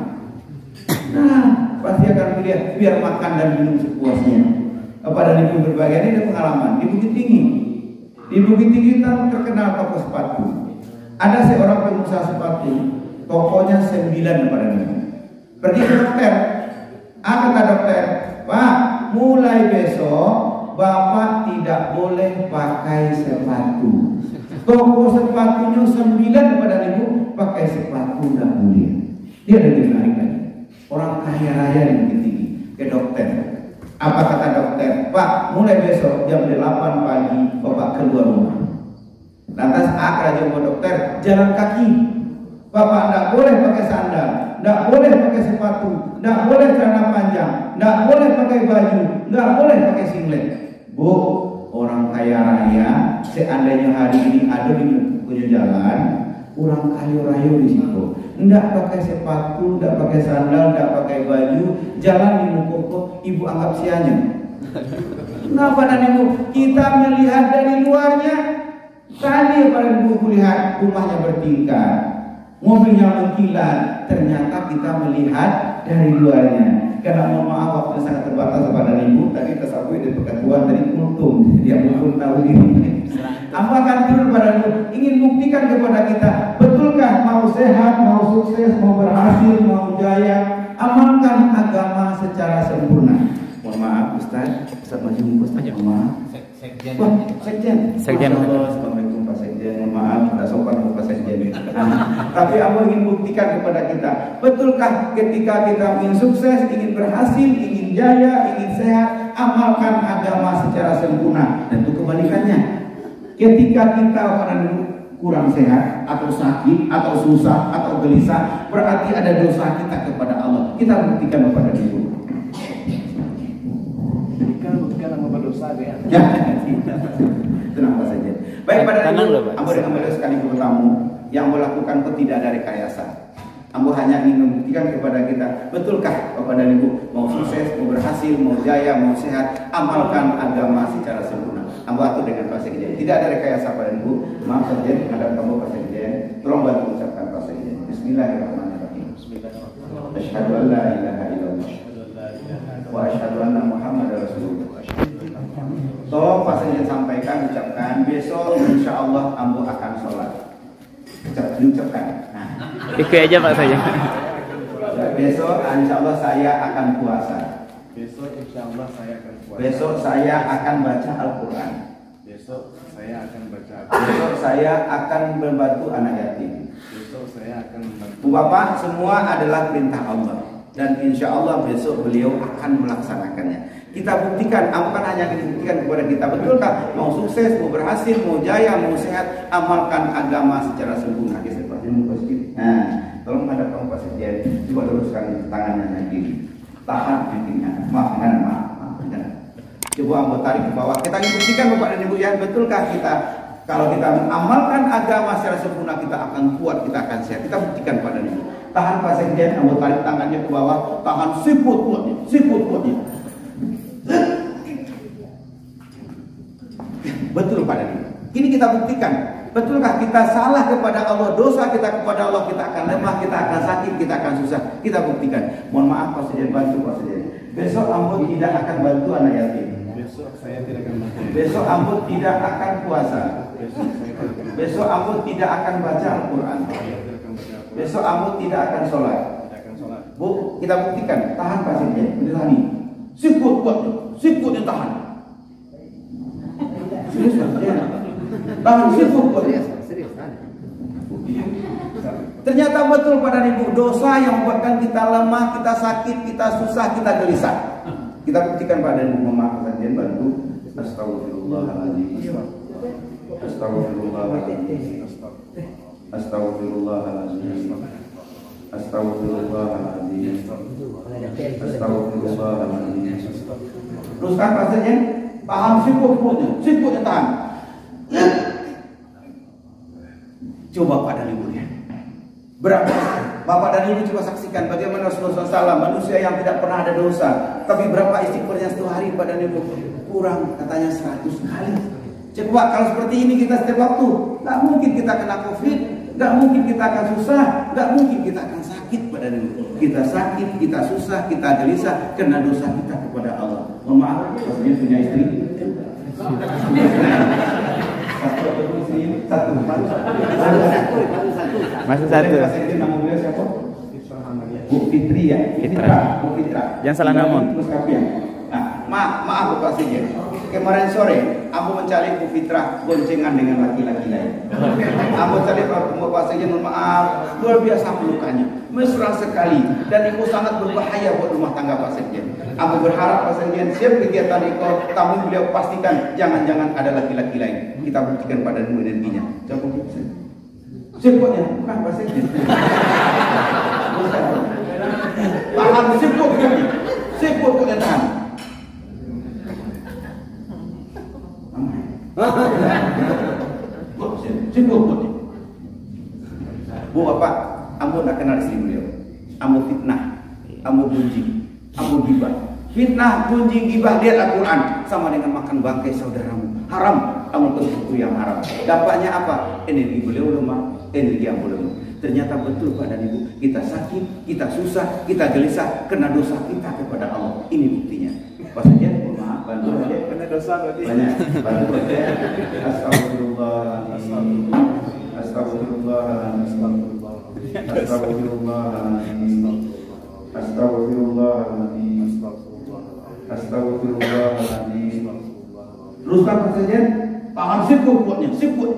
Nah, pasti akan pilih biar makan dan minum sepuasnya. Kepada ibu berbagai ini ada pengalaman di Bukit Tinggi. Di Bukit Tinggi kita terkenal toko sepatu. Ada seorang pengusaha sepatu, tokonya sembilan kepada ibu. Pergi ke dokter. Ah, kata dokter, Pak, mulai besok Bapak tidak boleh pakai sepatu. Toko sepatunya sembilan kepada ibu, pakai sepatu tidak boleh. Dia ada ditarik lagi. Orang kaya raya di Bukit Tinggi ke dokter. Apa kata dokter? Pak, mulai besok jam delapan pagi Bapak keluar rumah. Lantas akhirnya jumpa dokter, jalan kaki. Bapak tidak boleh pakai sandal, tidak boleh pakai sepatu, tidak boleh celana panjang, tidak boleh pakai baju, tidak boleh pakai singlet. Bu, orang kaya raya, seandainya hari ini ada di punya jalan, orang kaya raya di situ. Tidak pakai sepatu, tidak pakai sandal, tidak pakai baju, jalan di Mukoko, ibu anggap sianya. Kenapa dan ibu? Kita melihat dari luarnya. Tadi pada ibu lihat rumahnya bertingkat, mobilnya mengkilat. Ternyata kita melihat dari luarnya. Karena mohon maaf waktu sangat terbatas kepada ibu. Tadi tersabui di peketuan dari kultum. Dia belum tahu diri. Apa akan turun pada ibu? Ingin buktikan kepada kita, betulkah mau sehat, mau sukses, mau berhasil, mau jaya, amalkan agama secara sempurna. Mohon maaf Ustaz, Ustaz maju Ustaz, mohon maaf. Sekjen. Wah, Sekjen. Sekjen. Assalamualaikum Pak Sekjen. Mohon maaf, tidak sopan Pak Sekjen. Tapi aku ingin buktikan kepada kita, betulkah ketika kita ingin sukses, ingin berhasil, ingin jaya, ingin sehat, amalkan agama secara sempurna. Dan itu kebalikannya. Ketika kita orang kurang sehat atau sakit atau susah atau gelisah, berarti ada dosa kita kepada Allah. Kita buktikan kepada Dia. Buktikan, buktikan sama berdosa ya. Ya, tenang saja. Baik pada Ibu, ambo ambo sekali tamu yang melakukan itu tidak ada rekayasa. Ambo hanya ingin membuktikan kepada kita, betulkah kepada Ibu mau sukses, mau berhasil, mau jaya, mau sehat, amalkan agama secara sempurna. Ambo atur dengan Pak Sekjen. Tidak ada rekayasa pada Ibu. Maaf Sekjen, ada kamu Pak Sekjen. Tolong bantu ucapkan Pak Sekjen. Bismillahirrahmanirrahim. Asyhadu an la ilaha illallah wa asyhadu anna Muhammadar Rasulullah. Tolong Pak Sekjen sampaikan, ucapkan. Besok insya Allah Ambo akan sholat. Ucap, diucapkan. Nah. Ikut aja Pak saya. Besok insya Allah saya akan puasa. Besok insya Allah saya akan puasa. Besok saya akan baca Al-Quran. Besok saya akan baca Al-Quran. Besok saya akan membantu anak yatim. Besok saya akan membantu. Bu Bapak, semua adalah perintah Allah. Dan insya Allah besok beliau akan melaksanakannya. Kita buktikan, bukan hanya dibuktikan kepada kita. Betulkah mau sukses, mau berhasil, mau jaya, mau sehat, amalkan agama secara sempurna. Seperti positif. Nah, tolong hadap kamu Pak Sekjen. Coba luruskan tangannya lagi. Tahan bikinnya. Maaf, maaf, maaf. Coba ambil tarik ke bawah. Kita ingin buktikan Bapak dan Ibu ya, betulkah kita kalau kita mengamalkan agama secara sempurna, kita akan kuat, kita akan sehat. Kita buktikan Pak dan Ibu. Tahan Pak Sekjen, ambil tarik tangannya ke bawah. Tahan siput kuatnya, siput kuatnya. Betul Pak dan Ibu. Ini kita buktikan. Betulkah kita salah kepada Allah, dosa kita kepada Allah, kita akan lemah, kita akan sakit, kita akan susah. Kita buktikan. Mohon maaf Pak Sekjen, bantu Pak Sekjen. Besok Ambo tidak akan bantu anak yatim. Besok saya tidak akan bantu. Besok Ambo tidak akan puasa. Besok saya tidak akan. Besok Ambo tidak akan baca Al-Quran. Besok Ambo tidak akan sholat. Tidak akan sholat. Bu, kita buktikan. Tahan Pak Sekjen. Berani. Siput kuat, siput yang tahan. Serius ya? Tahan siput kuat. Ternyata betul pada ibu, dosa yang membuatkan kita lemah, kita sakit, kita susah, kita gelisah. Kita buktikan pada ibu, memaafkan saja, bantu. Astagfirullahaladzim. Astagfirullahaladzim. Astagfirullahaladzim. Astagfirullahaladzim. Astagfirullahaladzim. Teruskan pasanya, paham sibuk-sibuknya, sibuknya tahan. Coba pada liburnya. Berapa Bapak dan Ibu coba saksikan bagaimana Rasulullah shallallahu alaihi wasallam, manusia yang tidak pernah ada dosa, tapi berapa istighfarnya satu hari pada Ibu? Kurang, katanya seratus kali. Coba kalau seperti ini kita setiap waktu, nggak mungkin kita kena COVID, nggak mungkin kita akan susah, nggak mungkin kita akan sakit pada Ibu. Kita sakit, kita susah, kita gelisah karena dosa kita kepada Allah. Mohon maaf, maksudnya punya istri. Satu, masih satu. Nama beliau siapa? Bu Fitri ya. Fitra. Bu Fitra. Jangan salah nama. Nah, maaf, maaf Bapak Sekjen. Kemarin sore, aku mencari Bu Fitra boncengan dengan laki-laki lain. Aku mencari Bapak Sekjen, mohon maaf, luar biasa pelukanya, mesra sekali, dan itu sangat berbahaya buat rumah tangga Pak Sekjen. Aku berharap Pak Sekjen siap kegiatan itu, tapi beliau pastikan jangan-jangan ada laki-laki lain. Kita buktikan pada energinya. Coba kita. Sibuknya bukan Pak Sekjen. Paham sibuk kan? Sibuk punya tahan. Sibuk putih. Bu Bapak, ambo nak kenal istri beliau. Ambo fitnah, ambo bunjing, ambo gibah. Fitnah, bunjing, gibah lihat Al-Quran sama dengan makan bangkai saudaramu. Haram, ambo tentu yang haram. Dampaknya apa? Energi beliau lemah, energi ambo lemah. Ternyata betul Pak dan Ibu, kita sakit, kita susah, kita gelisah karena dosa kita kepada Allah. Ini buktinya. Pas saja, maaf, bantu saja. Karena dosa berarti. Banyak, bantu saja. Astagfirullahaladzim. Astagfirullahaladzim. Astagfirullahaladzim. Astagfirullahaladzim. Astagfirullahaladzim. Teruskan Pak saja. Paham sibuk buatnya, sibuk.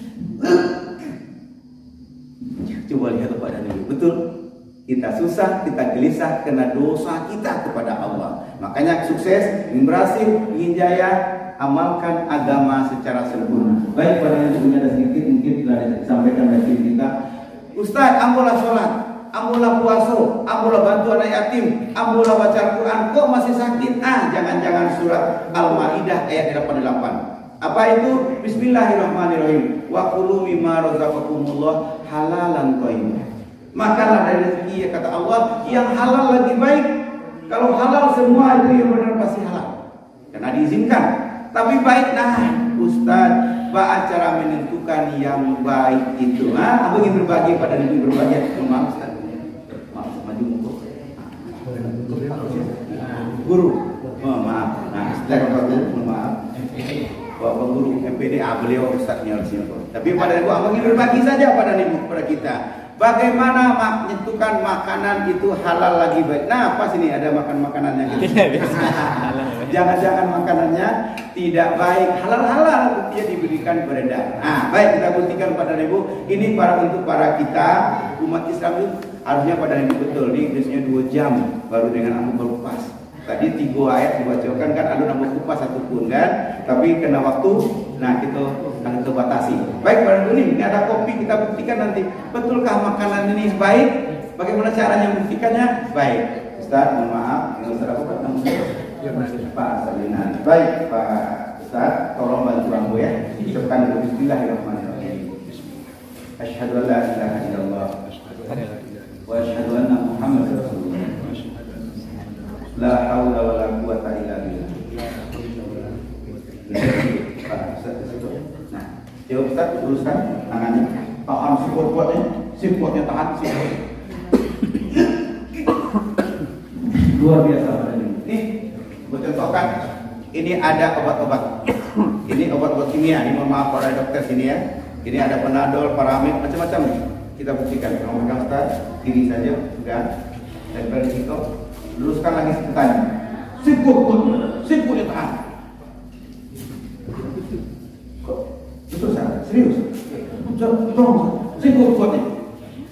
Coba lihat kepada Nabi, betul kita susah, kita gelisah karena dosa kita kepada Allah. Makanya sukses, ingin berhasil, ingin jaya, amalkan agama secara sempurna. Baik, pada yang punya ada sedikit mungkin telah disampaikan dari kita. Ustaz, ambolah sholat, ambolah puasa, ambolah bantu anak yatim, ambolah baca Al-Quran, kok masih sakit? Ah, jangan-jangan surat Al-Maidah ayat delapan puluh delapan. Apa itu? Bismillahirrahmanirrahim. Wa kulu mimma razaqakumullah halalan thayyiban. Makanlah dari rezeki ya kata Allah yang halal lagi baik. Kalau halal semua itu yang benar pasti halal. Karena diizinkan. Tapi baik, nah Ustaz, bagaimana cara menentukan yang baik itu? Ah, aku ingin berbagi pada diri berbagi. Maaf Ustaz. Maaf, maju muka. Guru. Oh, maaf. Nah, setelah Guru, maaf. Bapak Guru M P D A, beliau Ustaznya harus siapa. Tapi pada ibu, aku ingin berbagi saja pada ibu kepada kita. Bagaimana menentukan makanan itu halal lagi baik. Nah, pas ini ada makan makanan yang gitu. Jangan-jangan makanannya tidak baik. Halal-halal dia diberikan beredar. Nah, baik kita buktikan pada ibu. Ini para untuk para kita umat Islam itu harusnya pada ibu betul. Ini biasanya dua jam baru dengan aku berlepas. Tadi tiga ayat dibacakan kan, ada nama kupas satu pun kan, tapi kena waktu, nah kita akan kita batasi. Baik pada ini, ini ada kopi, kita buktikan nanti. Betulkah makanan ini baik? Bagaimana caranya membuktikannya? Baik. Ustaz, mohon maaf, yang Ustaz apa nama saya? Pak Salinan. Baik Pak Ustaz, tolong bantu aku ya. Ucapkan dulu Bismillahirrahmanirrahim. Asyhadu an la ilaha illallah wa asyhadu anna Muhammadar Rasulullah. La haula wala quwata illa billah. Pak Ustaz di situ. Nah, ya Ustaz teruskan tangannya. Tahan siput-siputnya, siputnya tahan siput. Luar biasa pada ini. Nih, buat contohkan. Ini ada obat-obat. Ini obat-obat kimia. Ini mohon maaf para dokter sini ya. Ini ada Panadol, Paramid, macam-macam. Kita buktikan. Kalau pegang Ustaz, kiri saja, pegang. Dan dari situ. Luruskan lagi sebutannya. Sibuk pun, sibuk ya tahan. Kok itu salah? Serius? Tolong, sibuk buatnya.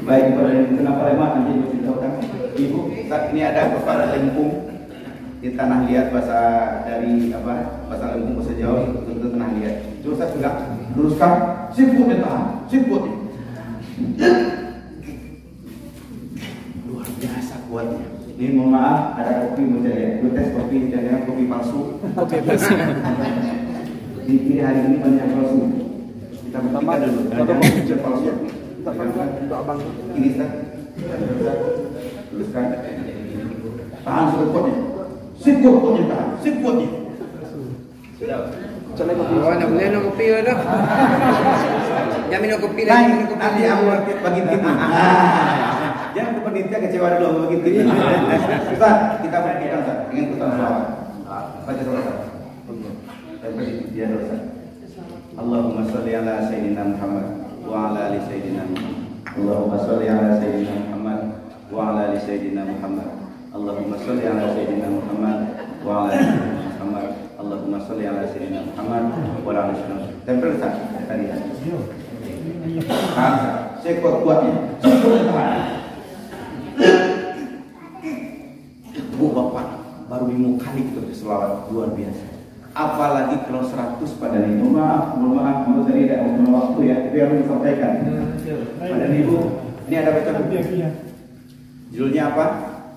Baik, pada ibu kenapa lemak nanti ibu ceritakan. Ibu, saat ini ada kepala lempung di tanah liat bahasa dari apa? Bahasa lempung bahasa Jawa itu tanah liat. Terus saya bilang, luruskan, siput ya tahan, siput. Luar biasa kuatnya. Ini mohon maaf, ada kopi mau saya lihat. Tes kopi, jangan kopi palsu. Kopi palsu. Di kiri hari ini banyak palsu. Kita buktikan dulu. Jangan kopi palsu. Untuk abang. Ini Ustaz. Teruskan. Tahan sekotnya. Sekotnya tahan. Sekotnya. Sudah. Oh, nak boleh nak kopi dah. Jangan minum kopi dah. Nanti nanti aku bagi tim. Jangan ke panitia kecewa dulu bagi tim. Ustaz, kita buktikan Ustaz dengan putar selawat. Baca selawat. Sampai dia dosa. Allahumma shalli ala sayyidina Muhammad wa ala ali sayyidina Muhammad. Allahumma shalli ala sayyidina Muhammad wa ala ali sayyidina Muhammad. Allahumma shalli ala sayyidina Muhammad wa ala ali sayyidina Muhammad. Allahumma shalli ala sayyidina Muhammad wa ala ali sayyidina Muhammad. Tempel Ustaz tadi. Ah, sekot kuatnya. Sekot kuat. Bu Bapak baru lima kali kita selawat, luar biasa. Apalagi kalau seratus pada ibu. Maaf, mohon maaf, mohon tadi tidak mau waktu ya, tapi harus disampaikan. Pada ibu, ini ada baca buku. Judulnya apa?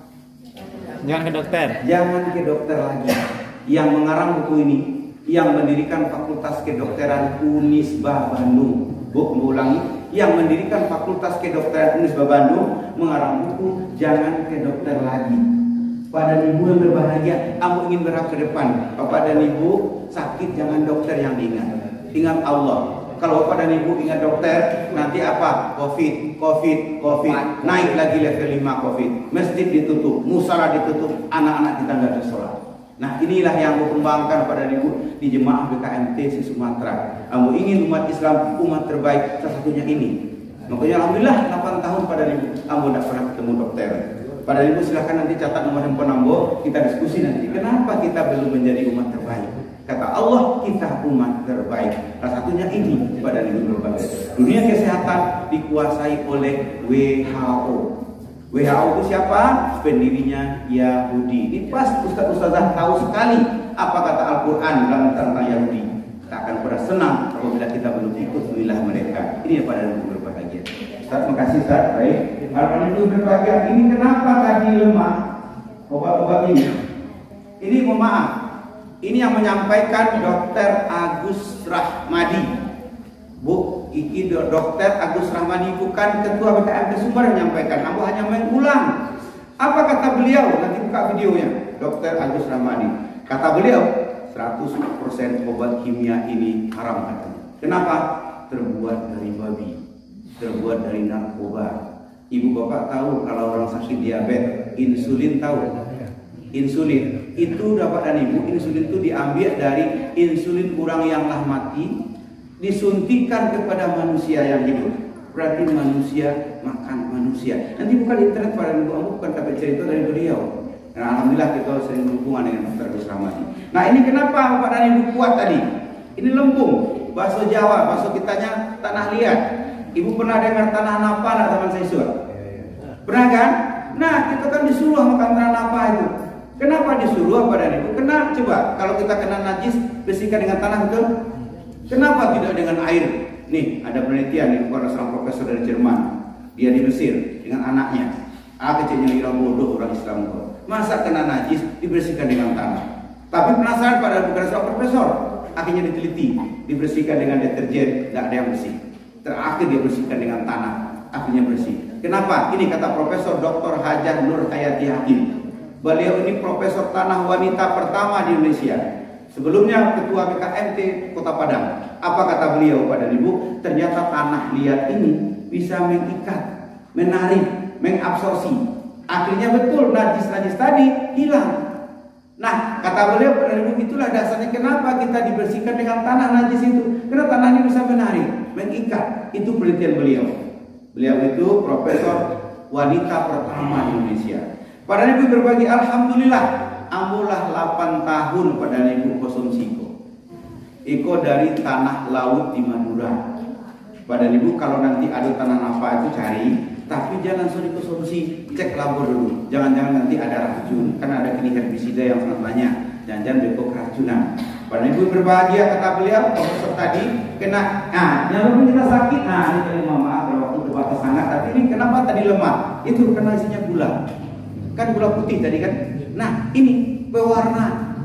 Jangan ke dokter. Jangan ke dokter lagi. Yang mengarang buku ini, yang mendirikan Fakultas Kedokteran Unisba Bandung. Bu, mengulangi, yang mendirikan Fakultas Kedokteran Unisba Bandung mengarang buku Jangan ke Dokter Lagi. Pada ibu yang berbahagia, kamu ingin berharap ke depan. Bapak dan ibu sakit jangan dokter yang diingat. Ingat Allah. Kalau bapak dan ibu ingat dokter, nanti apa? Covid, Covid, Covid. Naik lagi level lima Covid. Masjid ditutup, musala ditutup, anak-anak kita nggak ada sholat. Nah inilah yang aku kembangkan pada ibu di jemaah B K M T se Sumatera. Kamu ingin umat Islam umat terbaik, salah satunya ini. Makanya alhamdulillah delapan tahun pada ibu, kamu tidak pernah ketemu dokter. Pada ibu silahkan nanti catat nomor handphone Ambo, kita diskusi nanti. Kenapa kita belum menjadi umat terbaik? Kata Allah, kita umat terbaik. Salah satunya ini pada ibu berbagai. Dunia kesehatan dikuasai oleh W H O. W H O itu siapa? Pendirinya Yahudi. Ini pas Ustaz-Ustazah tahu sekali apa kata Al-Quran dalam tentang Yahudi. Kita akan pernah senang apabila kita belum ikut wilayah mereka. Ini yang pada ibu berbahagia. Ustaz, makasih Ustaz. Baik. Harapan itu berbahagia. Ini kenapa tadi lemah obat-obat ini? Ini mohon maaf. Ini yang menyampaikan Dokter Agus Rahmadi. Bu, iki Dokter Agus Rahmadi bukan Ketua B K M T Sumber yang menyampaikan. Aku hanya mengulang. Apa kata beliau? Nanti buka videonya. Dokter Agus Rahmadi. Kata beliau, seratus persen obat kimia ini haram katanya. Kenapa? Terbuat dari babi, terbuat dari narkoba. Ibu bapak tahu kalau orang sakit diabetes, insulin tahu? Insulin itu dapat dan ibu, insulin itu diambil dari insulin orang yang lah mati, disuntikan kepada manusia yang hidup. Berarti manusia makan manusia. Nanti bukan internet pada ibu, bukan tapi cerita dari beliau. Nah, alhamdulillah kita sering berhubungan dengan Dokter Agus Rahmadi. Nah ini kenapa bapak dan ibu kuat tadi? Ini lempung, bahasa Jawa, bahasa kitanya tanah liat. Ibu pernah dengar tanah napa nak teman saya suruh? Pernah kan? Nah kita kan disuruh makan tanah napa itu. Kenapa disuruh pada ibu? Kena coba kalau kita kena najis bersihkan dengan tanah betul? Kenapa tidak dengan air? Nih ada penelitian nih bukan seorang profesor dari Jerman. Dia di Mesir dengan anaknya. Ah kecilnya kira bodoh orang Islam kok. Masa kena najis dibersihkan dengan tanah. Tapi penasaran pada bukan seorang profesor. Akhirnya diteliti, dibersihkan dengan deterjen, tidak ada yang bersih. Terakhir dia bersihkan dengan tanah, akhirnya bersih. Kenapa? Ini kata Profesor Doktor Hajah Nur Hayati Hakim. Beliau ini profesor tanah wanita pertama di Indonesia. Sebelumnya ketua B K M T Kota Padang. Apa kata beliau pada ibu? Ternyata tanah liat ini bisa mengikat, menarik, mengabsorsi. Akhirnya betul najis-najis tadi hilang. Nah kata beliau pada ibu itulah dasarnya kenapa kita dibersihkan dengan tanah najis itu. Karena tanah ini bisa menarik, mengikat. Itu penelitian beliau. Beliau itu profesor wanita pertama di Indonesia. Pada ibu berbagi alhamdulillah. Amulah delapan tahun pada ibu konsumsi Iko. Iko dari tanah laut di Madura. Pada ibu kalau nanti ada tanah apa itu cari. Tapi jangan sering konsumsi, cek labor dulu. Jangan-jangan nanti ada racun, kan ada kini herbisida yang sangat banyak. Jangan-jangan beko keracunan. Pada ibu berbahagia kata beliau, profesor tadi kena, nah yang lebih kita sakit, nah ini tadi mohon maaf kalau waktu terbatas sangat, tapi ini kenapa tadi lemah? Itu karena isinya gula, kan gula putih tadi kan. Nah ini pewarna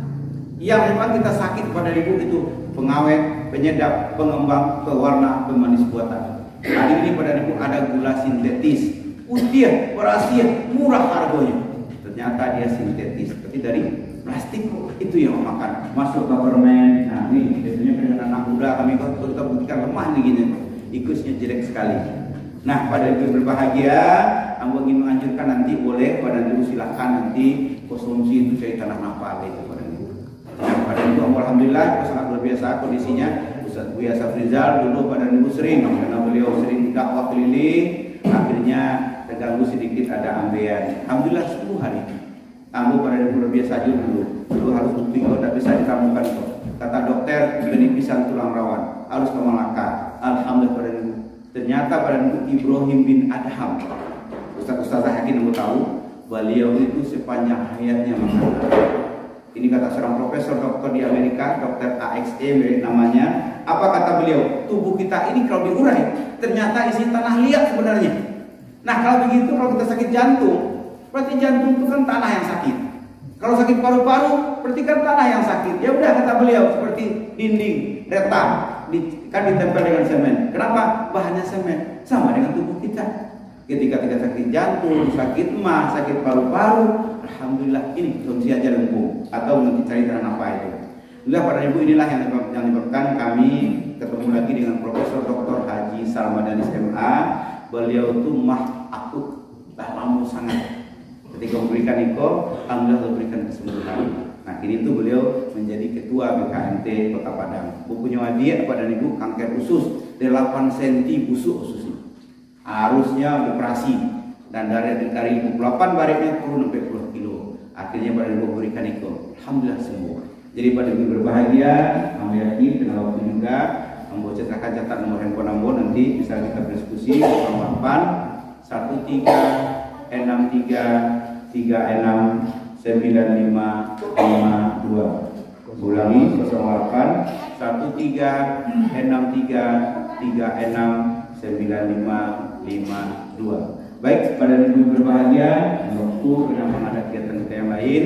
yang memang kita sakit pada ibu itu pengawet, penyedap, pengembang, pewarna, pemanis buatan. Hari ini pada ibu ada gula sintetis, putih, berhasil, murah harganya. Ternyata dia sintetis, tapi dari plastik itu yang memakan. Masuk ke permen. Nah ini biasanya dengan anak muda kami kalau kita buktikan lemah nih gini, ikusnya jelek sekali. Nah pada ibu berbahagia, aku ingin menganjurkan nanti boleh pada ibu silahkan nanti konsumsi itu dari tanah nafal itu pada ibu. Nah pada ibu alhamdulillah sangat luar biasa kondisinya. Ustaz Buya Safrizal dulu pada ibu sering karena beliau sering dakwah keliling, akhirnya terganggu sedikit ada ambeien. Alhamdulillah sepuluh hari. Kamu pada ibu luar biasa dulu. Dulu harus bukti kau tidak bisa ditamukan kau. Kata dokter penipisan tulang rawan harus ke Malaka. Alhamdulillah pada ibu. Ternyata pada ibu Ibrahim bin Adham. Ustaz-ustazah yakin kamu tahu beliau itu sepanjang hayatnya makan. Ini kata seorang profesor dokter di Amerika, dokter A X E namanya. Apa kata beliau? Tubuh kita ini kalau diurai ternyata isi tanah liat sebenarnya. Nah kalau begitu kalau kita sakit jantung, berarti jantung itu kan tanah yang sakit. Kalau sakit paru-paru, berarti kan tanah yang sakit. Ya udah kata beliau seperti dinding retak, di, kan ditempel dengan semen. Kenapa? Bahannya semen, sama dengan tubuh kita. Ketika kita sakit jantung, sakit emah, sakit paru-paru, alhamdulillah ini konsumsi aja lumpuh atau nanti cari tanah apa itu. Alhamdulillah para ibu inilah yang yang menyebabkan kami ketemu lagi dengan Profesor Doktor Haji Salmadanis M A. Beliau itu mah aku lama sangat. Ketika memberikan iko, alhamdulillah memberikan kesembuhan. Nah ini tuh beliau menjadi ketua B K M T Kota Padang. Bukunya wadiah pada ibu kanker usus delapan sentimeter busuk ususnya. Harusnya operasi dan dari dari dua puluh delapan baritnya turun sampai puluh kilo. Akhirnya pada ibu berikan iko, alhamdulillah sembuh. Jadi pada ibu berbahagia, kami yakin kenal waktu juga. Ambo cetakan catat nomor handphone Ambo nanti bisa kita berdiskusi nol delapan satu tiga enam tiga tiga enam sembilan lima lima dua. Ulangi nol delapan satu tiga enam tiga tiga enam sembilan lima lima dua. Baik, pada ibu berbahagia, waktu kena menghadapi kegiatan kita yang lain.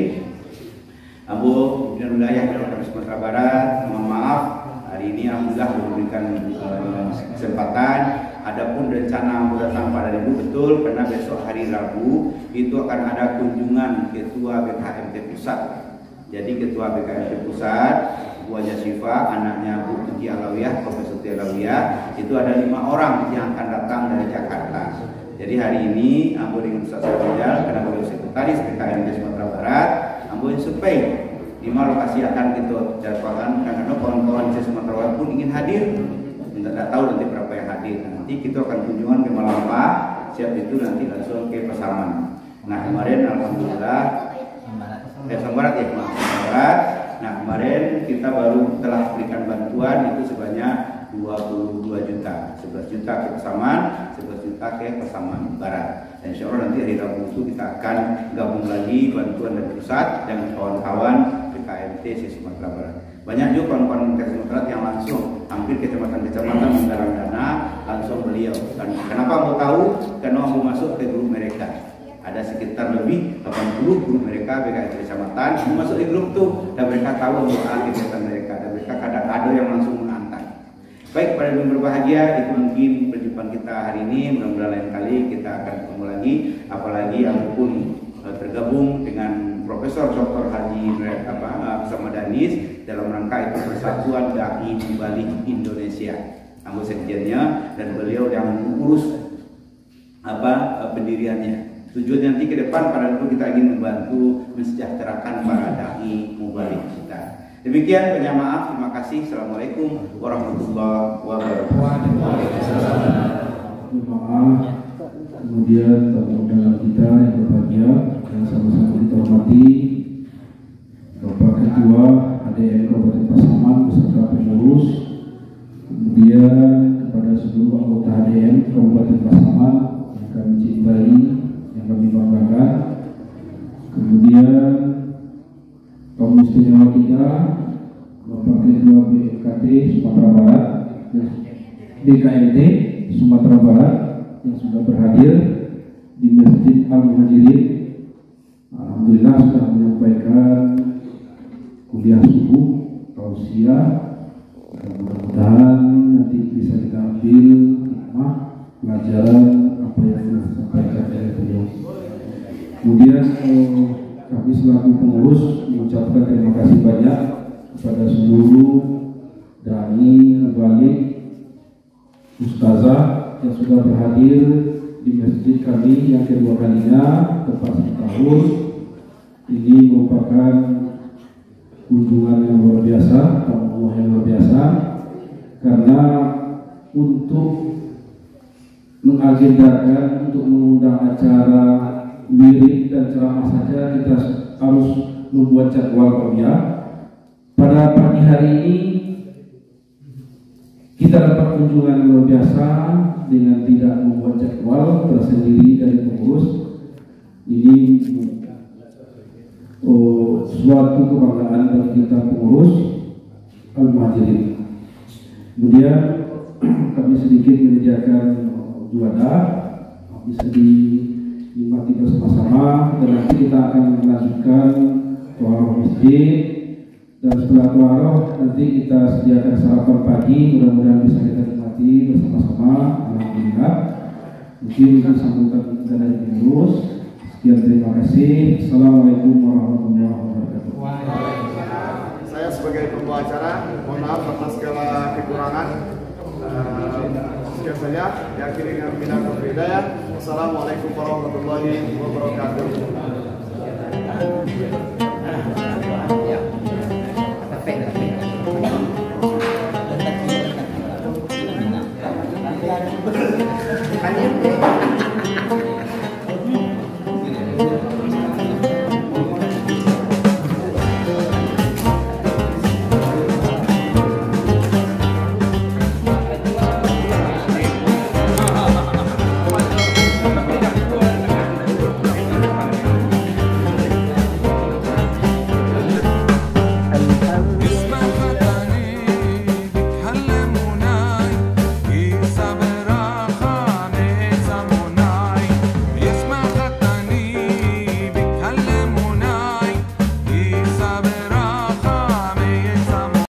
Abu dan wilayah Jawa Sumatera Barat, mohon maaf hari ini alhamdulillah memberikan uh, kesempatan. Adapun rencana Abu datang pada ibu betul karena besok hari Rabu itu akan ada kunjungan ketua B K M T Pusat. Jadi ketua B K M T Pusat Bu Haja Syifa, anaknya Bu Tuti Alawiyah, Profesor Tuti Alawiyah, itu ada lima orang yang akan datang dari Jakarta. Jadi hari ini Ambo dengan Ustaz Safrizal karena beliau sekretaris B K M T Sumatera Barat, Ambo survei di mana lokasi akan kita jadwalkan karena kawan-kawan di Sumatera Barat pun ingin hadir. Tidak tahu nanti berapa yang hadir. Nanti kita akan kunjungan ke Malapa, siap itu nanti langsung ke Pasaman. Nah kemarin alhamdulillah eh Barat ya Barat. Nah kemarin kita baru telah berikan bantuan itu sebanyak dua puluh dua juta, sebelas juta ke Pasaman, sebelas juta ke Pasaman Barat. Dan insya Allah nanti hari Rabu itu kita akan gabung lagi bantuan dari pusat dengan kawan-kawan B K M T Sumatera Barat. Banyak juga kawan-kawan B K M T Sumatera Barat yang langsung hampir kecamatan-kecamatan menggalang dana langsung beliau. Dan kenapa mau tahu? Karena mau masuk ke grup mereka. Ada sekitar lebih delapan puluh grup mereka B K M T kecamatan masuk di grup tuh dan mereka tahu soal kegiatan mereka dan mereka kadang-kadang yang langsung mengantar. Baik, pada yang berbahagia, itu mungkin perjumpaan kita hari ini. Mudah-mudahan lain kali kita akan ketemu lagi. Apalagi yang pun uh, tergabung dengan Profesor Doktor Haji apa Salmadanis dalam rangka itu Persatuan Dai Balik Indonesia. Anggota sekjennya dan beliau yang mengurus apa uh, pendiriannya. Tujuan nanti ke depan pada itu kita ingin membantu mensejahterakan para dai mubalik kita. Demikian penyamaaf, terima kasih. Assalamualaikum warahmatullahi wabarakatuh. Maaf, kemudian tamu-tamu kita yang berbahagia yang sama-sama kita hormati Bapak Ketua A D M Kabupaten Pasaman beserta pengurus, kemudian kepada seluruh anggota A D M Kabupaten Pasaman yang kami D K M T Sumatera Barat yang sudah berhadir di Masjid Al-Muhajirin. Alhamdulillah sudah menyampaikan kuliah subuh, tausiah, dan mudah-mudahan nanti bisa kita ambil hikmah pelajaran apa yang sudah disampaikan oleh beliau. Kemudian eh, kami selaku pengurus mengucapkan terima kasih banyak kepada seluruh dai, mubalik, ustazah yang sudah berhadir di masjid kami yang kedua kalinya tepat setahun. Ini merupakan kunjungan yang luar biasa, tamu yang luar biasa, karena untuk mengagendakan, untuk mengundang acara wirid dan ceramah saja kita harus membuat jadwal kuliah. Pada pagi hari ini kita dapat kunjungan yang luar biasa dengan tidak membuat jadwal tersendiri dari pengurus. Ini oh, suatu kebanggaan bagi kita pengurus Al-Muhajirin. Kemudian kami sedikit menyediakan juada bisa dinikmati bersama-sama, dan nanti kita akan melanjutkan tarawih masjid, dan setelah tarawih nanti kita sediakan sarapan pagi, mudah-mudahan bisa kita nikmati bersama-sama. Alhamdulillah. Mungkin kita sambutan kita dari pengurus. Sekian, terima kasih. Assalamualaikum warahmatullahi wabarakatuh. Saya sebagai pembawa acara, mohon maaf atas segala kekurangan. Uh, sekian saja. Diakhiri dengan minal hidayah. Wassalamualaikum warahmatullahi wabarakatuh. Kan